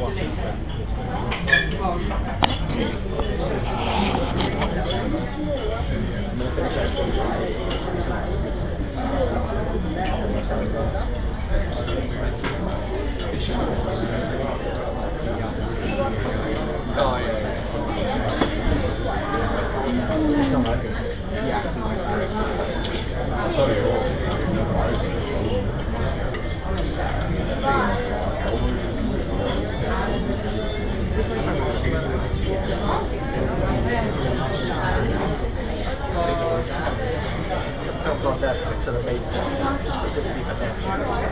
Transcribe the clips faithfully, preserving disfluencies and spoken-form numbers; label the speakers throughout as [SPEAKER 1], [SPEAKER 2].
[SPEAKER 1] Oh, yeah, yeah. It's not like it's the acting went through. Sorry. Some films on Netflix that are made specifically for them.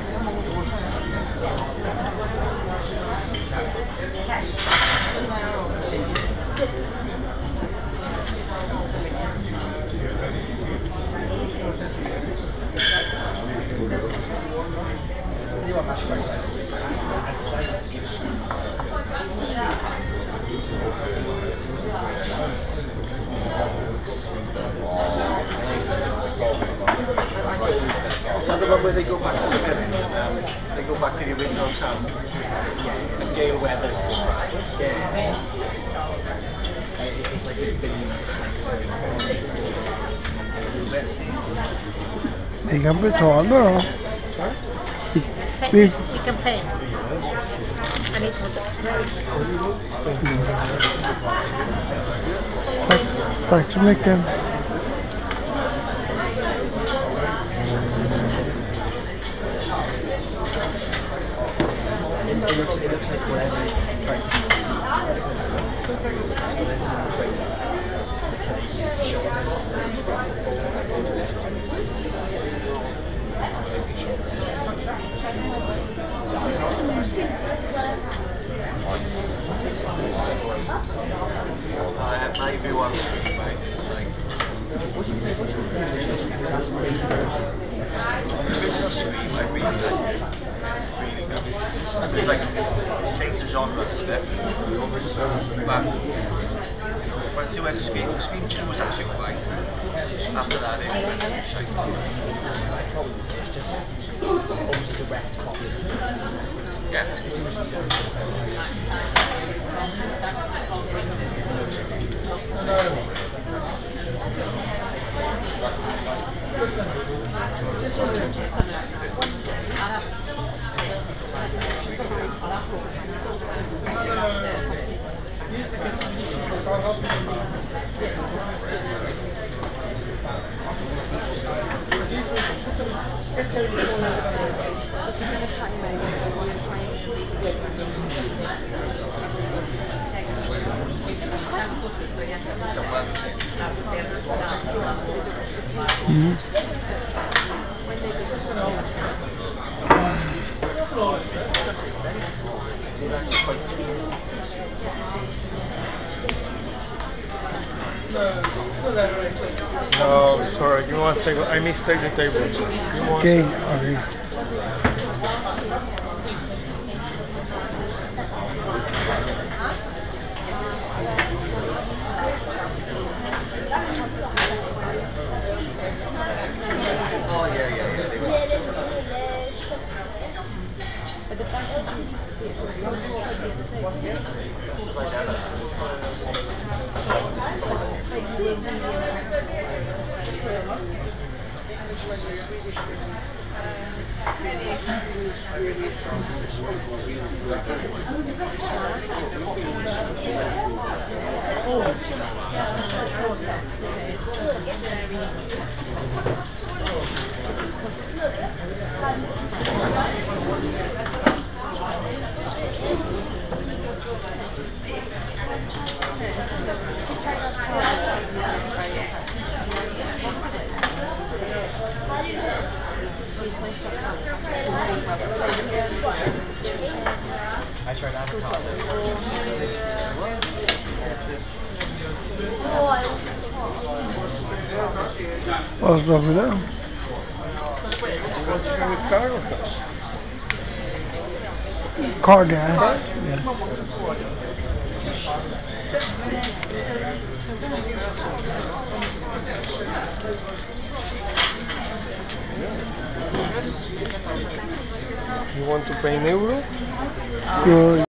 [SPEAKER 1] Is that the one where they go back to the village? Um, they go back to the original town? Yeah. And Gale Weathers. Yeah. It's like they've been...
[SPEAKER 2] Vi kan betala då.
[SPEAKER 3] Vi, vi kan pay.
[SPEAKER 2] Tack, tack så mycket.
[SPEAKER 1] It looks, it looks like whatever you're trying to uh, my view on screen, right? It's like the original screen, I really like it. Really good. It's like change the genre a bit. But once you went to Scream, Scream two was actually alright. After that, it went shite.
[SPEAKER 4] It's just almost a direct copy.
[SPEAKER 1] Yeah.
[SPEAKER 2] Mm.
[SPEAKER 5] No, sorry, give me one second. I mistake the table.
[SPEAKER 2] Okay, okay.
[SPEAKER 1] Oh yeah, yeah, yeah. They were.
[SPEAKER 4] I tried avocado.
[SPEAKER 2] What's wrong with that? Card, yeah. Yeah.
[SPEAKER 5] You want to pay in euro?
[SPEAKER 2] Sure.